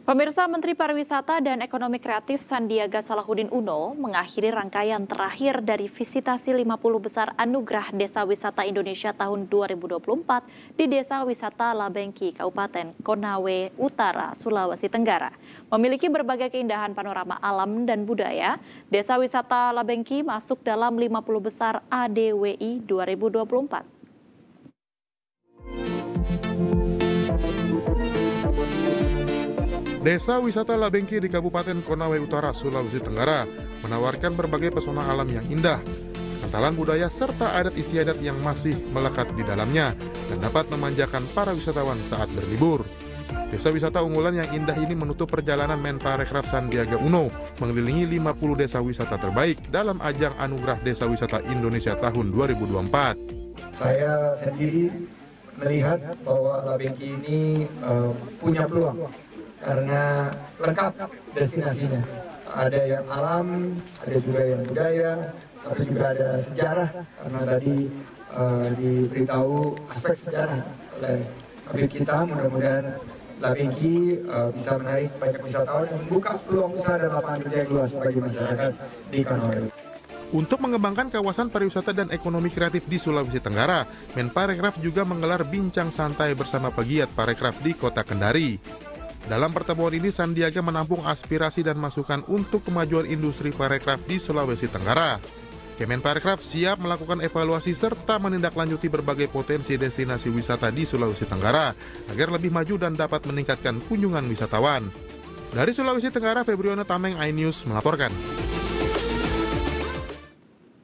Pemirsa, Menteri Pariwisata dan Ekonomi Kreatif Sandiaga Salahuddin Uno mengakhiri rangkaian terakhir dari visitasi 50 besar Anugerah Desa Wisata Indonesia tahun 2024 di Desa Wisata Labengki, Kabupaten Konawe Utara, Sulawesi Tenggara. Memiliki berbagai keindahan panorama alam dan budaya, Desa Wisata Labengki masuk dalam 50 besar ADWI 2024. Desa Wisata Labengki di Kabupaten Konawe Utara, Sulawesi Tenggara menawarkan berbagai pesona alam yang indah, kentalan budaya serta adat istiadat yang masih melekat di dalamnya dan dapat memanjakan para wisatawan saat berlibur. Desa wisata unggulan yang indah ini menutup perjalanan Menparekraf Sandiaga Uno mengelilingi 50 desa wisata terbaik dalam ajang Anugerah Desa Wisata Indonesia tahun 2024. Saya sendiri melihat bahwa Labengki ini punya peluang karena lengkap destinasinya. Ada yang alam, ada juga yang budaya, tapi juga ada sejarah karena tadi diberitahu aspek sejarah oleh Habib kita. Mudah-mudahan Labengki bisa menarik banyak wisatawan dan membuka peluang usaha dan lapangan kerja yang luas bagi masyarakat di Konawe. Untuk mengembangkan kawasan pariwisata dan ekonomi kreatif di Sulawesi Tenggara, Menparekraf juga menggelar bincang santai bersama pegiat parekraf di Kota Kendari. Dalam pertemuan ini, Sandiaga menampung aspirasi dan masukan untuk kemajuan industri parekraf di Sulawesi Tenggara. Kemenparekraf siap melakukan evaluasi serta menindaklanjuti berbagai potensi destinasi wisata di Sulawesi Tenggara agar lebih maju dan dapat meningkatkan kunjungan wisatawan. Dari Sulawesi Tenggara, Febriono Tameng, iNews melaporkan.